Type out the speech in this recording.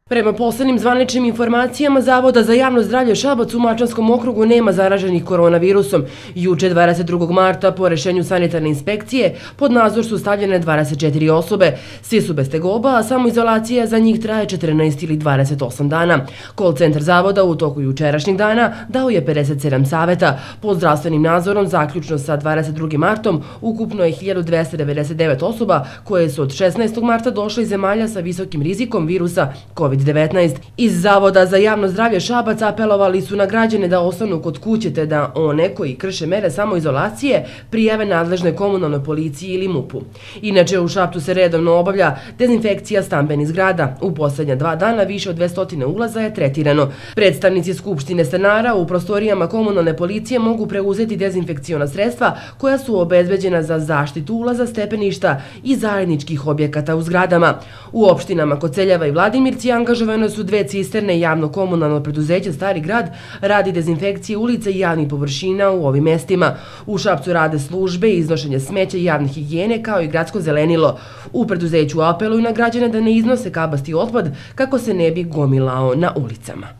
Prema poslednjim zvaničnim informacijama Zavoda za javno zdravlje Šabac u Mačvanskom okrugu nema zaraženih koronavirusom. Juče 22. marta po rešenju sanitarne inspekcije pod nadzor su stavljene 24 osobe. Svi su bez tegoba, a samoizolacija za njih traje 14 ili 28 dana. Call centar Zavoda u toku jučerašnjeg dana dao je 57 saveta. Pod zdravstvenim nadzorom zaključno sa 22. martom ukupno je 1299 osoba koje su od 16. marta došle iz zemalja sa visokim rizikom virusa COVID-19. Iz Zavoda za javno zdravlje Šabac apelovali su na građane da ostanu kod kuće te da one koji krše mere samoizolacije prijave nadležnoj komunalnoj policiji ili MUP-u. Inače, u Šapcu se redovno obavlja dezinfekcija stambenih zgrada. U poslednja 2 dana više od 200 ulaza je tretirano. Predstavnici Skupštine stanara u prostorijama komunalne policije mogu preuzeti dezinfekciona sredstva koja su obezbeđena za zaštitu ulaza, stepeništa i zajedničkih objekata u zgradama. U opštinama Koceljeva i Vladimirci angažovane su 2 cisterne javno-komunalno preduzeće Stari grad radi dezinfekcije ulica i javnih površina u ovim mestima. U Šapcu rade službe i iznošenje smeća i javne higijene kao i gradsko zelenilo. U preduzeću apeluju na građane da ne iznose kabasti otpad kako se ne bi gomilao na ulicama.